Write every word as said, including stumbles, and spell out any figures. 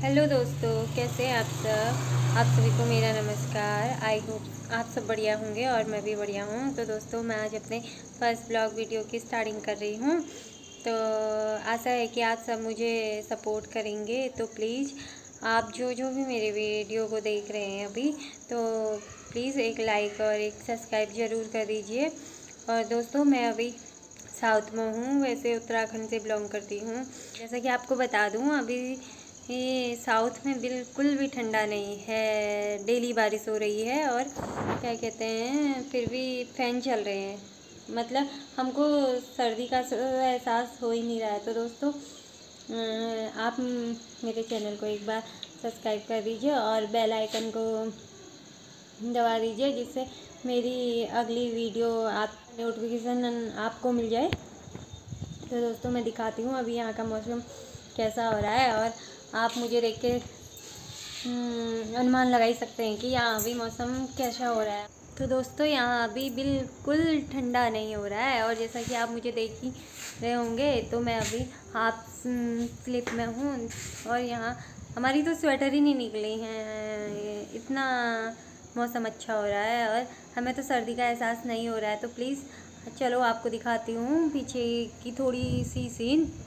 Hello दोस्तों, कैसे हैं आप सब। आप सभी को मेरा नमस्कार। आई होप आप सब बढ़िया होंगे और मैं भी बढ़िया हूँ। तो दोस्तों, मैं आज अपने फर्स्ट ब्लॉग वीडियो की स्टार्टिंग कर रही हूँ। तो आशा है कि आप सब मुझे सपोर्ट करेंगे। तो प्लीज़ आप जो जो भी मेरे वीडियो को देख रहे हैं अभी, तो प्लीज़ एक लाइक और एक सब्सक्राइब ज़रूर कर दीजिए। और दोस्तों, मैं अभी साउथ में हूँ, वैसे उत्तराखंड से बिलोंग करती हूँ। जैसा कि आपको बता दूँ, अभी ये साउथ में बिल्कुल भी ठंडा नहीं है। डेली बारिश हो रही है और क्या कहते हैं, फिर भी फ़ैन चल रहे हैं। मतलब हमको सर्दी का एहसास हो ही नहीं रहा है। तो दोस्तों, आप मेरे चैनल को एक बार सब्सक्राइब कर दीजिए और बेल आइकन को दबा दीजिए, जिससे मेरी अगली वीडियो आप नोटिफिकेशन आपको मिल जाए। तो दोस्तों, मैं दिखाती हूँ अभी यहाँ का मौसम कैसा हो रहा है, और आप मुझे देख के अनुमान लगा ही सकते हैं कि यहाँ अभी मौसम कैसा हो रहा है। तो दोस्तों, यहाँ अभी बिल्कुल ठंडा नहीं हो रहा है, और जैसा कि आप मुझे देख ही रहे होंगे, तो मैं अभी हाफ स्लीप में हूँ। और यहाँ हमारी तो स्वेटर ही नहीं निकली हैं, इतना मौसम अच्छा हो रहा है और हमें तो सर्दी का एहसास नहीं हो रहा है। तो प्लीज़ चलो आपको दिखाती हूँ पीछे की थोड़ी सी सीन।